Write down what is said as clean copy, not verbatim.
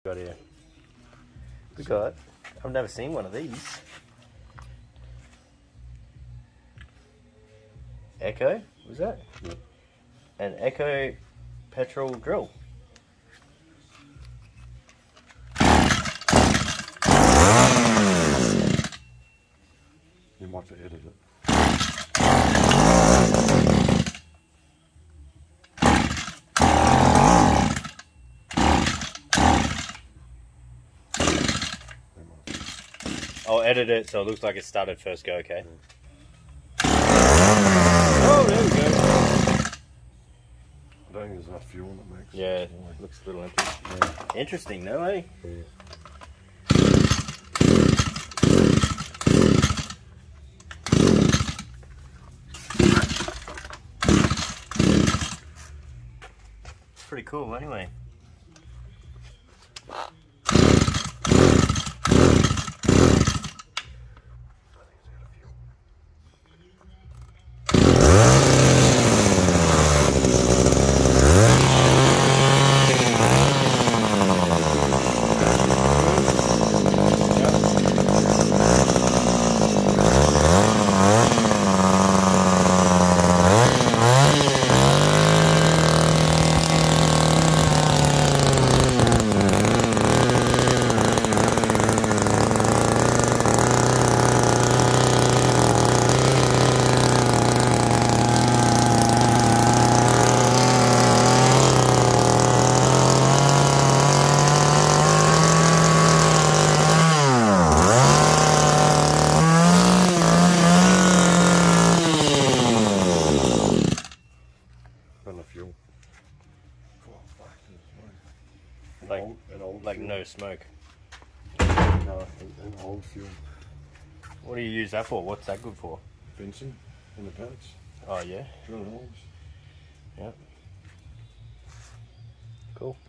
got here? We got, I've never seen one of these. Echo, was that? Yeah. An Echo petrol drill. You might have to edit it. I'll edit it so it looks like it started first go, okay? Oh, there we go. I don't think there's enough fuel in it, Max. Yeah, it looks a little empty. Yeah. Interesting, no way? Yeah. It's pretty cool anyway. Fuel. Like no smoke. No, an old fuel. What do you use that for? What's that good for? Fencing in the paddocks. Oh yeah? Drilling holes. Yep. Cool.